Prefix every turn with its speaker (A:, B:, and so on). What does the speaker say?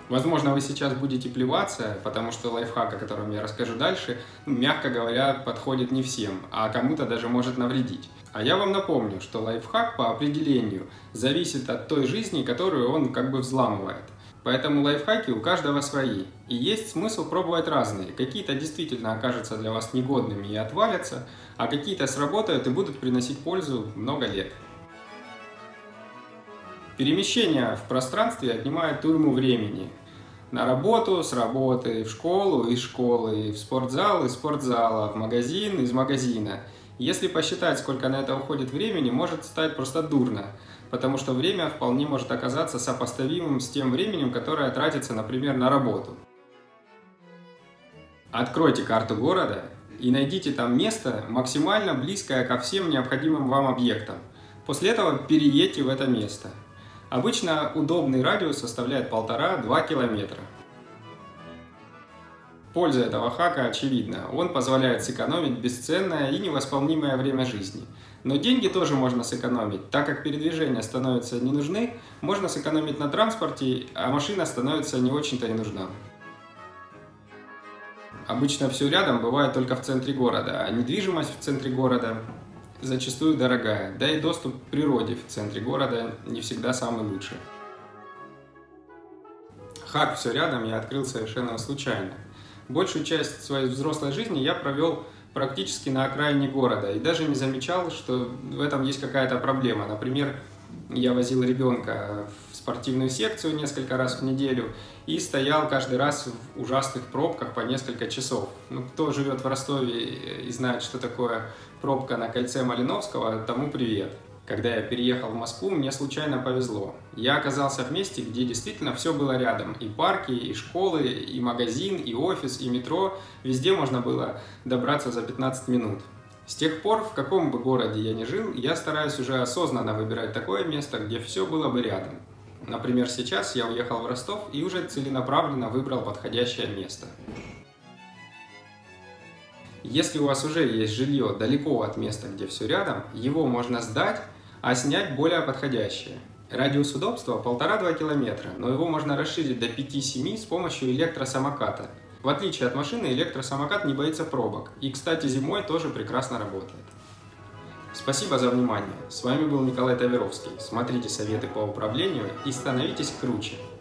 A: Возможно, вы сейчас будете плеваться, потому что лайфхак, о котором я расскажу дальше, мягко говоря, подходит не всем, а кому-то даже может навредить. А я вам напомню, что лайфхак по определению зависит от той жизни, которую он как бы взламывает. Поэтому лайфхаки у каждого свои. И есть смысл пробовать разные. Какие-то действительно окажутся для вас негодными и отвалятся, а какие-то сработают и будут приносить пользу много лет. Перемещение в пространстве отнимает уйму времени. На работу, с работы, в школу, из школы, в спортзал, из спортзала, в магазин, из магазина. Если посчитать, сколько на это уходит времени, может стать просто дурно, потому что время вполне может оказаться сопоставимым с тем временем, которое тратится, например, на работу. Откройте карту города и найдите там место, максимально близкое ко всем необходимым вам объектам. После этого переедьте в это место. Обычно удобный радиус составляет 1,5–2 километра. Польза этого хака очевидна. Он позволяет сэкономить бесценное и невосполнимое время жизни. Но деньги тоже можно сэкономить. Так как передвижения становятся не нужны, можно сэкономить на транспорте, а машина становится не очень-то и нужна. Обычно все рядом бывает только в центре города, а недвижимость в центре города зачастую дорогая, да и доступ к природе в центре города не всегда самый лучший. Хак «Все рядом» я открыл совершенно случайно. Большую часть своей взрослой жизни я провел практически на окраине города и даже не замечал, что в этом есть какая-то проблема. Например, я возил ребенка в спортивную секцию несколько раз в неделю и стоял каждый раз в ужасных пробках по несколько часов. Кто живет в Ростове и знает, что такое пробка на кольце Малиновского, тому привет. Когда я переехал в Москву, мне случайно повезло. Я оказался в месте, где действительно все было рядом. И парки, и школы, и магазин, и офис, и метро. Везде можно было добраться за 15 минут. С тех пор, в каком бы городе я ни жил, я стараюсь уже осознанно выбирать такое место, где все было бы рядом. Например, сейчас я уехал в Ростов и уже целенаправленно выбрал подходящее место. Если у вас уже есть жилье далеко от места, где все рядом, его можно сдать, а снять более подходящее. Радиус удобства 1,5–2 километра, но его можно расширить до 5–7 с помощью электросамоката. В отличие от машины, электросамокат не боится пробок. И, кстати, зимой тоже прекрасно работает. Спасибо за внимание. С вами был Николай Таверовский. Смотрите советы по управлению и становитесь круче.